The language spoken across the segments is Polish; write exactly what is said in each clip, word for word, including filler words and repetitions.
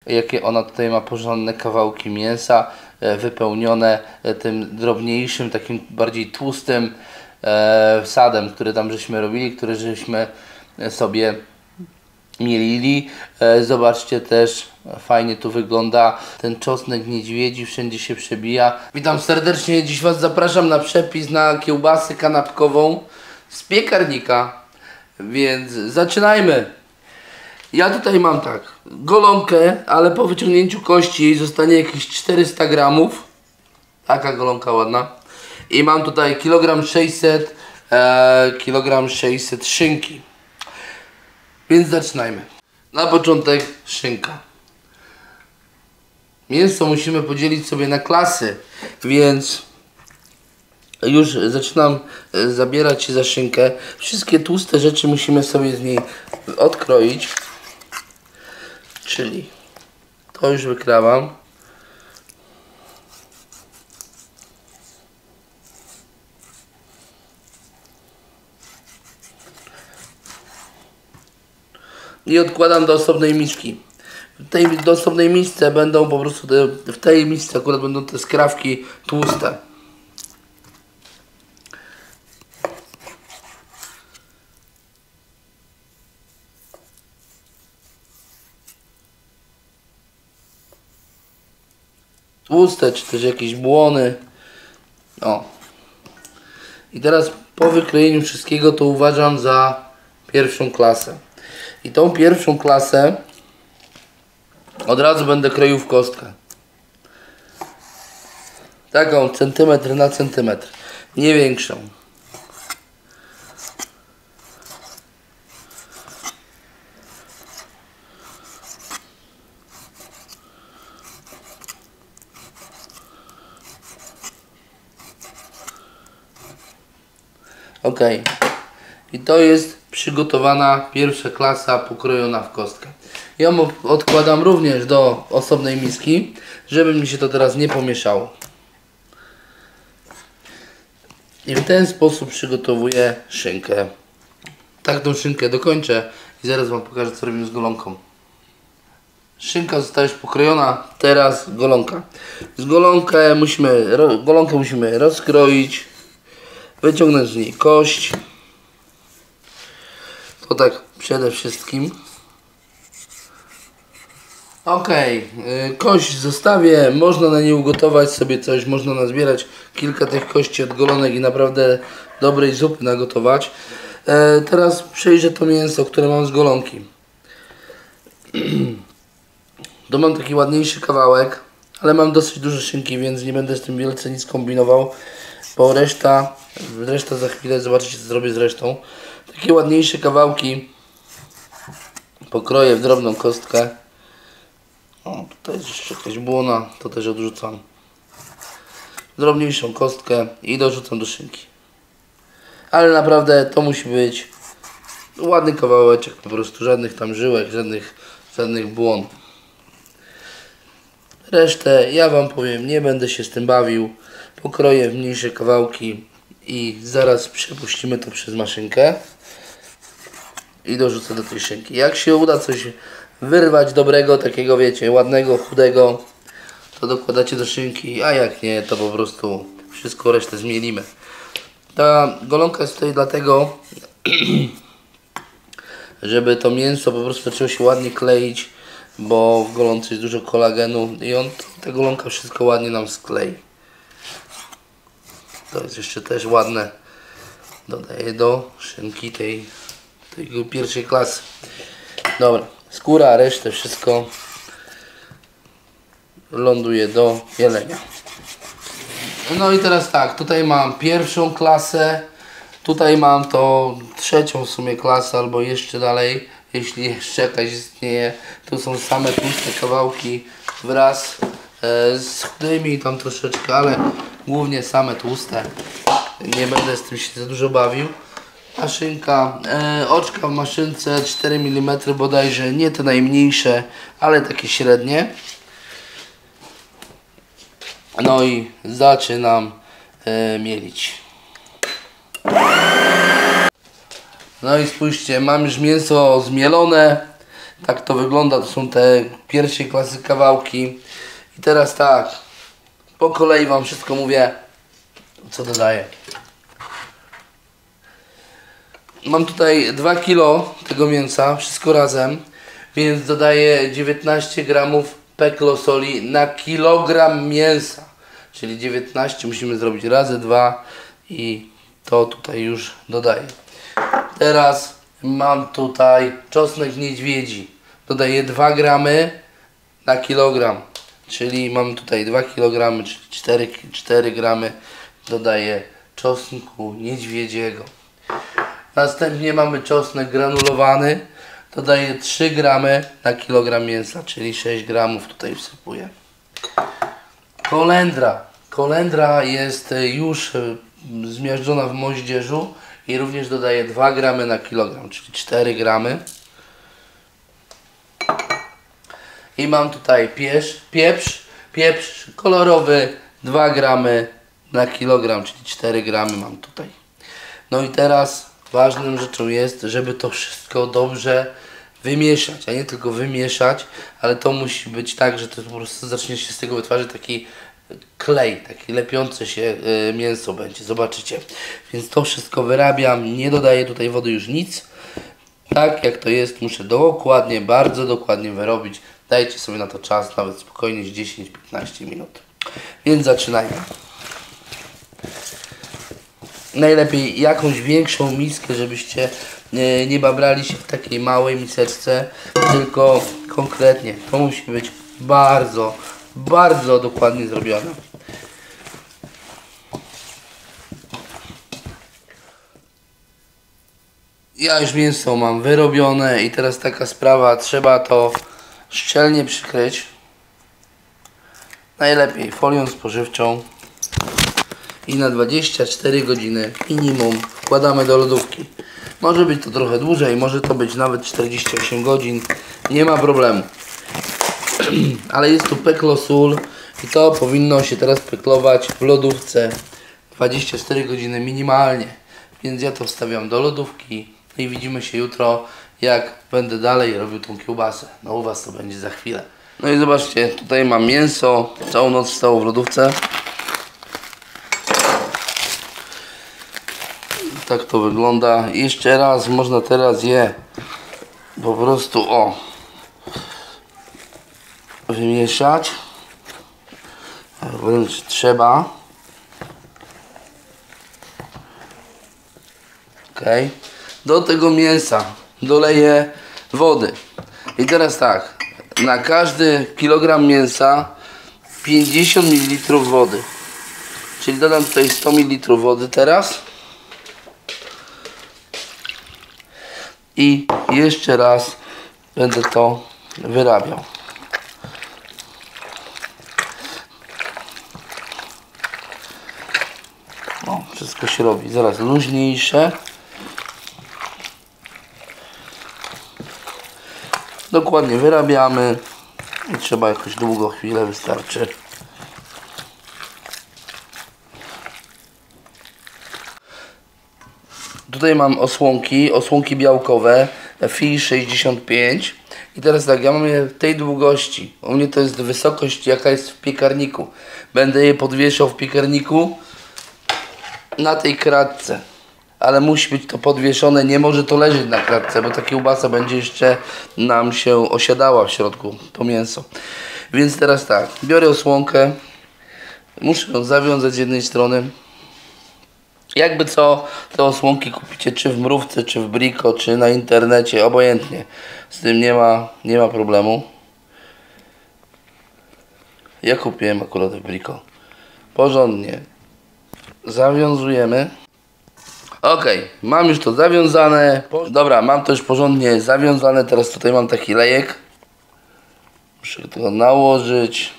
jakie ona tutaj ma porządne kawałki mięsa, e, wypełnione e, tym drobniejszym, takim bardziej tłustym e, sadem, który tam żeśmy robili, który żeśmy sobie mielili. E, zobaczcie też, fajnie tu wygląda ten czosnek niedźwiedzi, wszędzie się przebija. Witam serdecznie, dziś Was zapraszam na przepis na kiełbasę kanapkową z piekarnika, więc zaczynajmy. Ja tutaj mam tak, golonkę, ale po wyciągnięciu kości jej zostanie jakieś czterysta gramów. Taka golonka ładna. I mam tutaj kilogram sześćset, e, kilogram sześćset szynki. Więc zaczynajmy. Na początek szynka. Mięso musimy podzielić sobie na klasy, więc już zaczynam zabierać się za szynkę. Wszystkie tłuste rzeczy musimy sobie z niej odkroić. Czyli to już wykrawam. I odkładam do osobnej miski. W tej do osobnej misce będą po prostu te, w tej misce akurat będą te skrawki tłuste. Tłuste, czy też jakieś błony. O. I teraz po wyklejeniu wszystkiego to uważam za pierwszą klasę. I tą pierwszą klasę od razu będę kroił w kostkę. Taką centymetr na centymetr. Nie większą. Ok. I to jest przygotowana pierwsza klasa pokrojona w kostkę. Ją odkładam również do osobnej miski, żeby mi się to teraz nie pomieszało. I w ten sposób przygotowuję szynkę. Tak tą szynkę dokończę i zaraz Wam pokażę, co robimy z golonką. Szynka została już pokrojona, teraz golonka. Z golonkę musimy, golonkę musimy rozkroić, wyciągnąć z niej kość. To tak przede wszystkim. Ok, kość zostawię, można na niej ugotować sobie coś, można nazbierać kilka tych kości odgolonek i naprawdę dobrej zupy nagotować. E, teraz przejrzę to mięso, które mam z golonki. To mam taki ładniejszy kawałek, ale mam dosyć dużo szynki, więc nie będę z tym wielce nic kombinował, bo reszta, reszta za chwilę zobaczycie, co zrobię z resztą. Takie ładniejsze kawałki pokroję w drobną kostkę. O, tutaj jest jeszcze jakaś błona, to też odrzucam. Drobniejszą kostkę i dorzucam do szynki. Ale naprawdę to musi być ładny kawałeczek, po prostu żadnych tam żyłek, żadnych, żadnych błon. Resztę ja Wam powiem, nie będę się z tym bawił. Pokroję w mniejsze kawałki i zaraz przepuścimy to przez maszynkę. I dorzucę do tej szynki. Jak się uda coś wyrwać dobrego, takiego wiecie, ładnego, chudego, to dokładacie do szynki, a jak nie, to po prostu wszystko resztę zmielimy. Ta golonka jest tutaj dlatego, żeby to mięso po prostu zaczęło się ładnie kleić, bo w golonce jest dużo kolagenu i on, ta golonka wszystko ładnie nam sklei. To jest jeszcze też ładne. Dodaję do szynki tej, tej pierwszej klasy. Dobra, skóra, resztę wszystko ląduje do jelenia. No i teraz tak, tutaj mam pierwszą klasę, tutaj mam to trzecią w sumie klasę, albo jeszcze dalej, jeśli jeszcze jakaś istnieje. Tu są same tłuste kawałki wraz e, z chudymi tam troszeczkę, ale głównie same tłuste. Nie będę z tym się za dużo bawił. A szynka, e, oczka w maszynce cztery milimetry bodajże, nie te najmniejsze, ale takie średnie. No i zaczynam e, mielić. No i spójrzcie, mam już mięso zmielone. Tak to wygląda, to są te pierwszej klasy kawałki. I teraz tak, po kolei wam wszystko mówię, co dodaję. Mam tutaj dwa kilo tego mięsa, wszystko razem, więc dodaję dziewiętnaście gramów peklo soli na kilogram mięsa. Czyli dziewiętnaście musimy zrobić razy dwa i to tutaj już dodaję. Teraz mam tutaj czosnek niedźwiedzi. Dodaję dwa gramy na kilogram. Czyli mam tutaj dwa kilogramy, czyli cztery, cztery gramy dodaję czosnku niedźwiedziego. Następnie mamy czosnek granulowany. Dodaję trzy gramy na kilogram mięsa, czyli sześć gramów tutaj wsypuję. Kolendra. Kolendra jest już zmiażdżona w moździerzu i również dodaję dwa gramy na kilogram, czyli cztery gramy. I mam tutaj pieprz, pieprz, pieprz kolorowy dwa gramy na kilogram, czyli cztery gramy mam tutaj. No i teraz ważną rzeczą jest, żeby to wszystko dobrze wymieszać, a nie tylko wymieszać, ale to musi być tak, że to po prostu zacznie się z tego wytwarzać taki klej, taki lepiące się y, mięso będzie, zobaczycie. Więc to wszystko wyrabiam, nie dodaję tutaj wody już nic. Tak jak to jest, muszę dokładnie, bardzo dokładnie wyrobić. Dajcie sobie na to czas, nawet spokojnie dziesięć do piętnastu minut. Więc zaczynajmy. Najlepiej jakąś większą miskę, żebyście nie, nie babrali się w takiej małej miseczce, tylko konkretnie. To musi być bardzo, bardzo dokładnie zrobione. Ja już mięso mam wyrobione i teraz taka sprawa, trzeba to szczelnie przykryć. Najlepiej folią spożywczą. I na dwadzieścia cztery godziny minimum wkładamy do lodówki. Może być to trochę dłużej, może to być nawet czterdzieści osiem godzin. Nie ma problemu. Ale jest tu peklo sól i to powinno się teraz peklować w lodówce dwadzieścia cztery godziny minimalnie. Więc ja to wstawiam do lodówki i widzimy się jutro, jak będę dalej robił tą kiełbasę. No u was to będzie za chwilę. No i zobaczcie, tutaj mam mięso, całą noc stało w lodówce. Tak to wygląda. Jeszcze raz można teraz je po prostu o wymieszać. Wręcz trzeba. Ok. Do tego mięsa doleję wody. I teraz tak. Na każdy kilogram mięsa pięćdziesiąt mililitrów wody. Czyli dodam tutaj sto mililitrów wody teraz. I jeszcze raz będę to wyrabiał. O, wszystko się robi zaraz luźniejsze. Dokładnie wyrabiamy. I trzeba jakoś długo, chwilę wystarczy. Tutaj mam osłonki, osłonki białkowe F I sześćdziesiąt pięć i teraz tak, ja mam je tej długości. U mnie to jest wysokość, jaka jest w piekarniku. Będę je podwieszał w piekarniku na tej kratce, ale musi być to podwieszone, nie może to leżeć na kratce, bo ta kiełbasa będzie jeszcze nam się osiadała w środku, to mięso. Więc teraz tak, biorę osłonkę, muszę ją zawiązać z jednej strony. Jakby co, te osłonki kupicie czy w Mrówce, czy w Brico, czy na internecie, obojętnie. Z tym nie ma, nie ma problemu. Ja kupiłem akurat w Brico. Porządnie zawiązujemy. Ok, mam już to zawiązane. Dobra, mam to już porządnie zawiązane. Teraz tutaj mam taki lejek. Muszę tego nałożyć,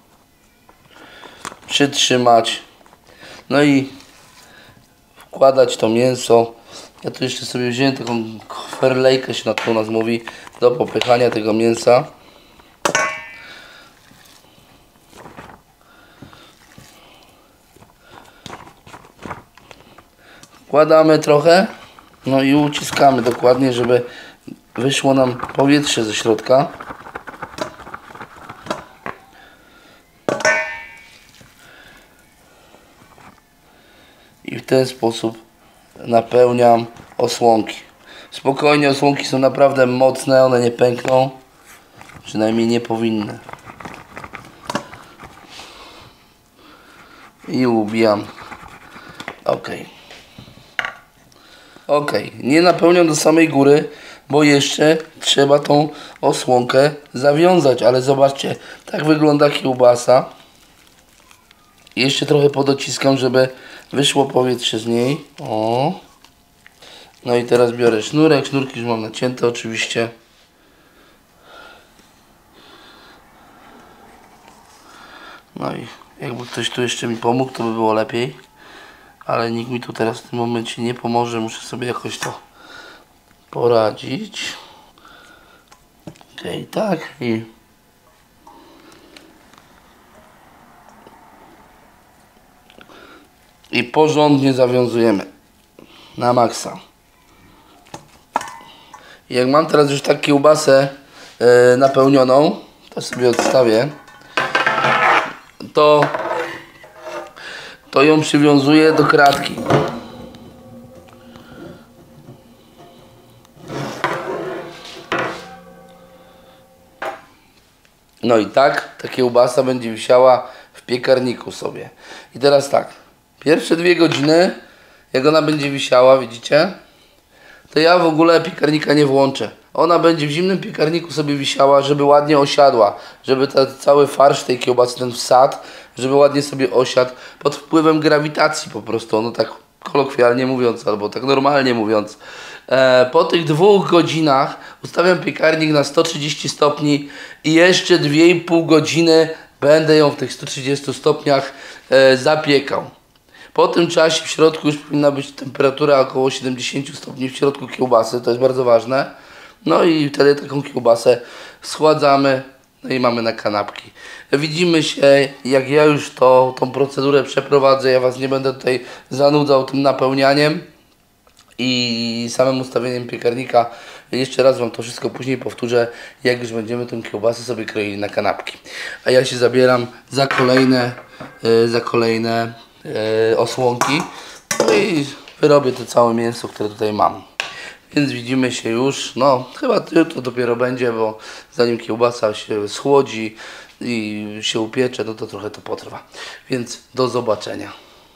przytrzymać. No i wkładać to mięso. Ja tu jeszcze sobie wziąłem taką kwerlejkę, się na to u nas mówi, do popychania tego mięsa. Wkładamy trochę, no i uciskamy dokładnie, żeby wyszło nam powietrze ze środka. I w ten sposób napełniam osłonki. Spokojnie, osłonki są naprawdę mocne, one nie pękną. Przynajmniej nie powinny. I ubijam. Ok. Ok. Nie napełniam do samej góry, bo jeszcze trzeba tą osłonkę zawiązać. Ale zobaczcie, tak wygląda kiełbasa. Jeszcze trochę podociskam, żeby wyszło powietrze z niej. O. No i teraz biorę sznurek. Sznurki już mam nacięte oczywiście. No i jakby ktoś tu jeszcze mi pomógł, to by było lepiej. Ale nikt mi tu teraz w tym momencie nie pomoże. Muszę sobie jakoś to poradzić. Okej, tak. I I porządnie zawiązujemy na maksa. I jak mam teraz już tak kiełbasę yy, napełnioną, to sobie odstawię, to to ją przywiązuję do kratki. No i tak ta kiełbasa będzie wisiała w piekarniku sobie. I teraz tak, pierwsze dwie godziny, jak ona będzie wisiała, widzicie, to ja w ogóle piekarnika nie włączę. Ona będzie w zimnym piekarniku sobie wisiała, żeby ładnie osiadła, żeby ten cały farsz tej kiełbasy, ten wsad, żeby ładnie sobie osiadł pod wpływem grawitacji po prostu, no tak kolokwialnie mówiąc, albo tak normalnie mówiąc. E, po tych dwóch godzinach ustawiam piekarnik na sto trzydzieści stopni i jeszcze dwie i pół godziny będę ją w tych stu trzydziestu stopniach e, zapiekał. Po tym czasie w środku już powinna być temperatura około siedemdziesiąt stopni w środku kiełbasy, to jest bardzo ważne. No i wtedy taką kiełbasę schładzamy, no i mamy na kanapki. Widzimy się, jak ja już to, tą procedurę przeprowadzę, ja Was nie będę tutaj zanudzał tym napełnianiem i samym ustawieniem piekarnika. Jeszcze raz Wam to wszystko później powtórzę, jak już będziemy tę kiełbasę sobie kroili na kanapki. A ja się zabieram za kolejne, yy, za kolejne yy, osłonki, no i wyrobię to całe mięso, które tutaj mam. Więc widzimy się już, no chyba to dopiero będzie, bo zanim kiełbasa się schłodzi i się upiecze, no to trochę to potrwa. Więc do zobaczenia.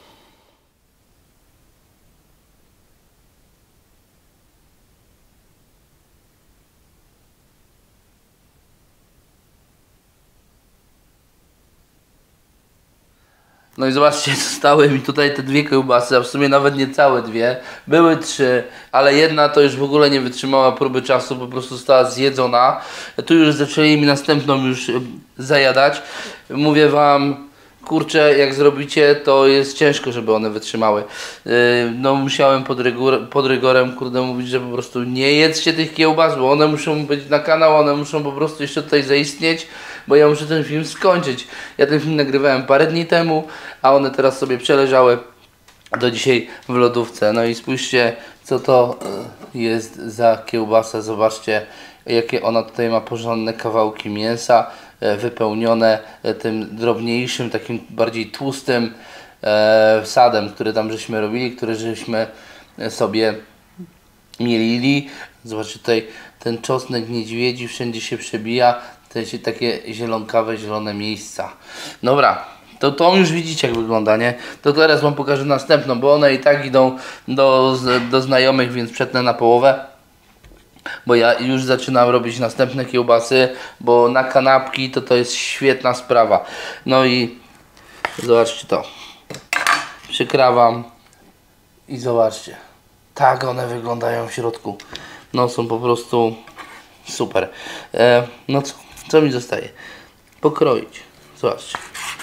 No i zobaczcie, zostały mi tutaj te dwie kiełbasy, a w sumie nawet nie całe dwie. Były trzy, ale jedna to już w ogóle nie wytrzymała próby czasu, po prostu została zjedzona. Tu już zaczęli mi następną już zajadać. Mówię Wam, kurczę, jak zrobicie, to jest ciężko, żeby one wytrzymały. No musiałem pod, rygor, pod rygorem, kurde, mówić, że po prostu nie jedzcie tych kiełbas, bo one muszą być na kanał, one muszą po prostu jeszcze tutaj zaistnieć, bo ja muszę ten film skończyć. Ja ten film nagrywałem parę dni temu, a one teraz sobie przeleżały do dzisiaj w lodówce. No i spójrzcie, co to jest za kiełbasa. Zobaczcie, jakie ona tutaj ma porządne kawałki mięsa, wypełnione tym drobniejszym, takim bardziej tłustym e, sadem, który tam żeśmy robili, który żeśmy sobie mielili. Zobaczcie, tutaj ten czosnek niedźwiedzi wszędzie się przebija, te się takie zielonkawe, zielone miejsca. Dobra, to to już widzicie, jak wygląda, nie? To teraz Wam pokażę następną, bo one i tak idą do, do znajomych, więc przetnę na połowę. Bo ja już zaczynam robić następne kiełbasy, bo na kanapki to to jest świetna sprawa. No i zobaczcie to. Przykrawam i zobaczcie. Tak one wyglądają w środku. No są po prostu super. E, no co? Co mi zostaje? Pokroić. Zobaczcie.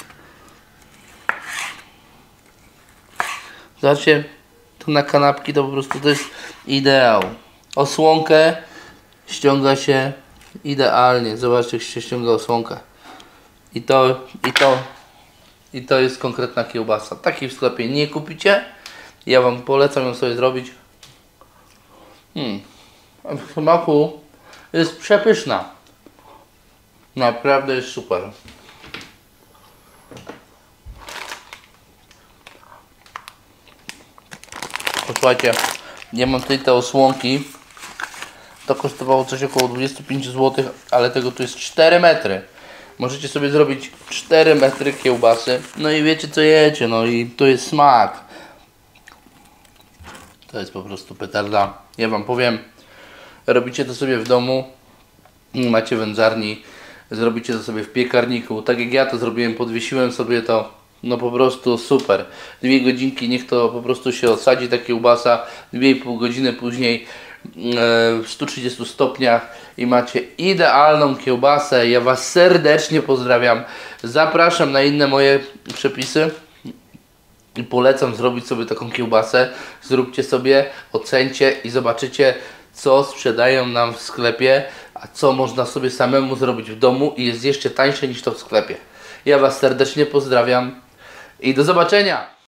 Zobaczcie. To na kanapki to po prostu to jest ideał. Osłonkę ściąga się idealnie. Zobaczcie, jak się ściąga osłonkę. I to, i to, i to jest konkretna kiełbasa. Takiej w sklepie nie kupicie. Ja Wam polecam ją sobie zrobić. Hmm. W smaku Jest przepyszna. Naprawdę jest super. Posłuchajcie, ja mam tutaj te osłonki. To kosztowało coś około dwadzieścia pięć złotych, ale tego tu jest cztery metry. Możecie sobie zrobić cztery metry kiełbasy. No i wiecie co jecie, no i to jest smak. To jest po prostu petarda. Ja wam powiem, robicie to sobie w domu, macie wędzarni, zrobicie to sobie w piekarniku, tak jak ja to zrobiłem, podwiesiłem sobie to, no po prostu super. Dwie godzinki, niech to po prostu się osadzi ta kiełbasa, dwie i pół godziny później w stu trzydziestu stopniach i macie idealną kiełbasę. Ja was serdecznie pozdrawiam, zapraszam na inne moje przepisy i polecam zrobić sobie taką kiełbasę. Zróbcie sobie, ocencie i zobaczycie, co sprzedają nam w sklepie, a co można sobie samemu zrobić w domu i jest jeszcze tańsze niż to w sklepie. Ja was serdecznie pozdrawiam i do zobaczenia!